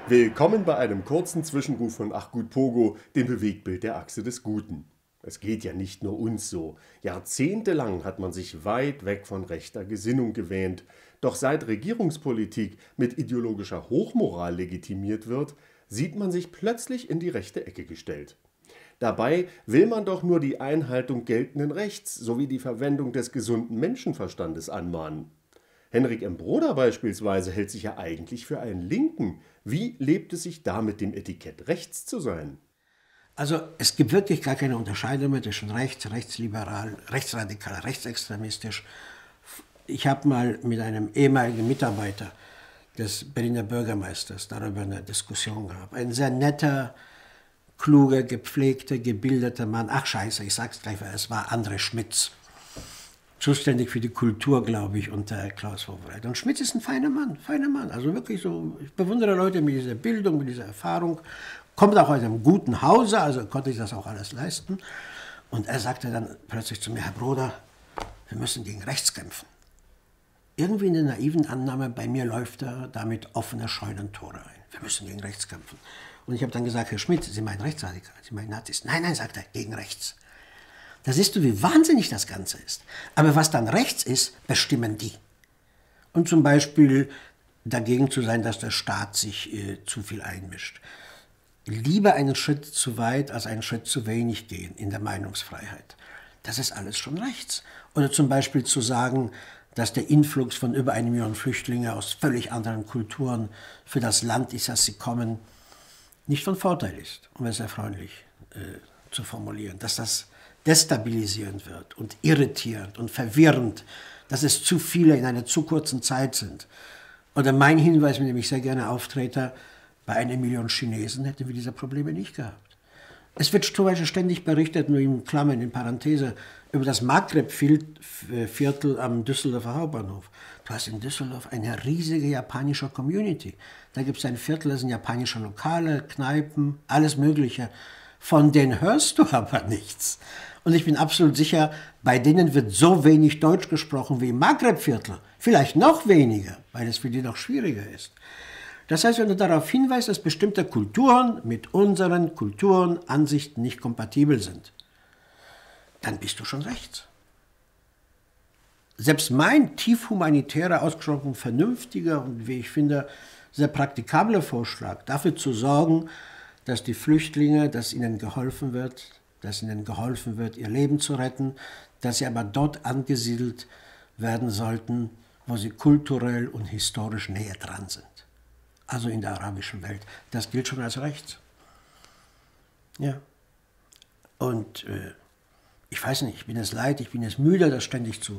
Willkommen bei einem kurzen Zwischenruf von Ach gut Pogo, dem Bewegtbild der Achse des Guten. Es geht ja nicht nur uns so. Jahrzehntelang hat man sich weit weg von rechter Gesinnung gewähnt. Doch seit Regierungspolitik mit ideologischer Hochmoral legitimiert wird, sieht man sich plötzlich in die rechte Ecke gestellt. Dabei will man doch nur die Einhaltung geltenden Rechts sowie die Verwendung des gesunden Menschenverstandes anmahnen. Henrik M. Broder beispielsweise hält sich ja eigentlich für einen Linken. Wie lebt es sich da mit dem Etikett rechts zu sein? Also es gibt wirklich gar keine Unterscheidung mehr zwischen rechts, rechtsliberal, rechtsradikal, rechtsextremistisch. Ich habe mal mit einem ehemaligen Mitarbeiter des Berliner Bürgermeisters darüber eine Diskussion gehabt. Ein sehr netter, kluger, gepflegter, gebildeter Mann. Ach scheiße, ich sag's gleich, weil es war André Schmitz. Zuständig für die Kultur, glaube ich, unter Klaus Wowereit. Und Schmitz ist ein feiner Mann, also wirklich so, ich bewundere Leute mit dieser Bildung, mit dieser Erfahrung, kommt auch aus einem guten Hause, also konnte ich das auch alles leisten. Und er sagte dann plötzlich zu mir, Herr Broder, wir müssen gegen rechts kämpfen. Irgendwie in der naiven Annahme, bei mir läuft er damit offene Scheunentore ein. Wir müssen gegen rechts kämpfen. Und ich habe dann gesagt, Herr Schmidt, Sie meinen Rechtsradikal, Sie meinen Nazis. Nein, nein, sagt er, gegen rechts. Da siehst du, wie wahnsinnig das Ganze ist. Aber was dann rechts ist, bestimmen die. Und zum Beispiel dagegen zu sein, dass der Staat sich zu viel einmischt. Lieber einen Schritt zu weit als einen Schritt zu wenig gehen in der Meinungsfreiheit. Das ist alles schon rechts. Oder zum Beispiel zu sagen, dass der Influx von über 1 Million Flüchtlinge aus völlig anderen Kulturen für das Land, in das sie kommen, nicht von Vorteil ist, um es sehr freundlich zu formulieren. Dass das destabilisierend wird und irritierend und verwirrend, dass es zu viele in einer zu kurzen Zeit sind. Oder mein Hinweis, mit dem ich sehr gerne auftrete, bei 1 Million Chinesen hätten wir diese Probleme nicht gehabt. Es wird zum Beispiel ständig berichtet, nur in Klammern, in Parenthese, über das Maghreb-Viertel am Düsseldorfer Hauptbahnhof. Du hast in Düsseldorf eine riesige japanische Community. Da gibt es ein Viertel, das sind japanische Lokale, Kneipen, alles Mögliche. Von denen hörst du aber nichts. Und ich bin absolut sicher, bei denen wird so wenig Deutsch gesprochen wie im Maghreb-Viertel. Vielleicht noch weniger, weil es für die noch schwieriger ist. Das heißt, wenn du darauf hinweist, dass bestimmte Kulturen mit unseren Kulturen, Ansichten nicht kompatibel sind, dann bist du schon rechts. Selbst mein tief humanitärer, ausgesprochen vernünftiger und, wie ich finde, sehr praktikabler Vorschlag, dafür zu sorgen, dass die Flüchtlinge, dass ihnen geholfen wird, ihr Leben zu retten, dass sie aber dort angesiedelt werden sollten, wo sie kulturell und historisch näher dran sind. Also in der arabischen Welt. Das gilt schon als rechts. Ja. Und ich weiß nicht, ich bin es leid, ich bin es müde, das ständig zu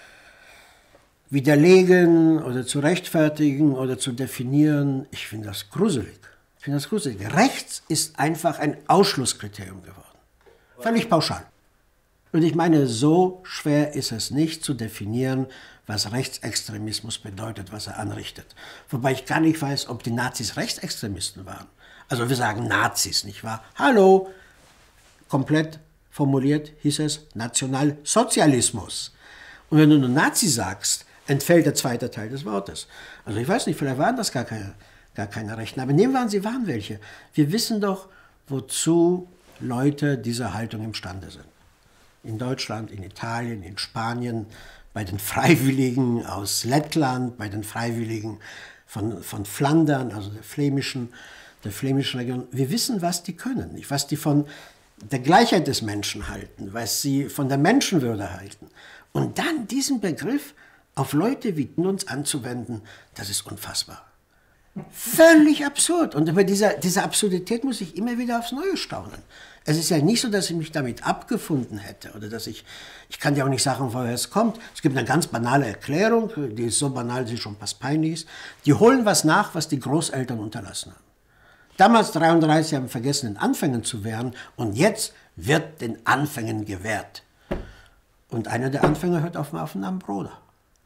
widerlegen oder zu rechtfertigen oder zu definieren. Ich finde das gruselig. Rechts ist einfach ein Ausschlusskriterium geworden. Völlig pauschal. Und ich meine, so schwer ist es nicht zu definieren, was Rechtsextremismus bedeutet, was er anrichtet. Wobei ich gar nicht weiß, ob die Nazis Rechtsextremisten waren. Also wir sagen Nazis, nicht wahr? Hallo, komplett formuliert hieß es Nationalsozialismus. Und wenn du nur Nazi sagst, entfällt der zweite Teil des Wortes. Also ich weiß nicht, vielleicht waren das gar keine Rechten. Aber nehmen wir an, sie waren welche. Wir wissen doch, wozu Leute dieser Haltung imstande sind. In Deutschland, in Italien, in Spanien, bei den Freiwilligen aus Lettland, bei den Freiwilligen von Flandern, also der flämischen Region. Wir wissen, was die können, nicht? Was die von der Gleichheit des Menschen halten, was sie von der Menschenwürde halten. Und dann diesen Begriff auf Leute wie uns anzuwenden, das ist unfassbar. Völlig absurd. Und über diese Absurdität muss ich immer wieder aufs Neue staunen. Es ist ja nicht so, dass ich mich damit abgefunden hätte oder dass ich kann dir auch nicht sagen, woher es kommt. Es gibt eine ganz banale Erklärung, die ist so banal, dass sie schon fast peinlich ist. Die holen was nach, was die Großeltern unterlassen haben. Damals 1933 haben vergessen, den Anfängen zu wehren und jetzt wird den Anfängen gewährt. Und einer der Anfänger hört auf den Namen Broder.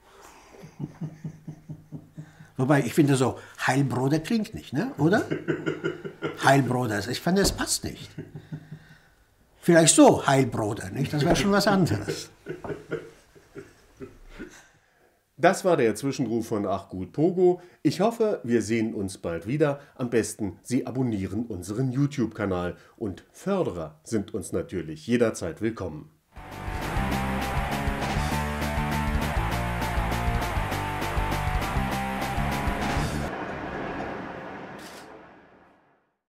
Wobei, ich finde so, Heilbroder klingt nicht, ne? Oder? Heilbroder, ich finde, es passt nicht. Vielleicht so, Heilbroder, nicht? Das wäre schon was anderes. Das war der Zwischenruf von Ach gut Pogo. Ich hoffe, wir sehen uns bald wieder. Am besten, Sie abonnieren unseren YouTube-Kanal. Und Förderer sind uns natürlich jederzeit willkommen.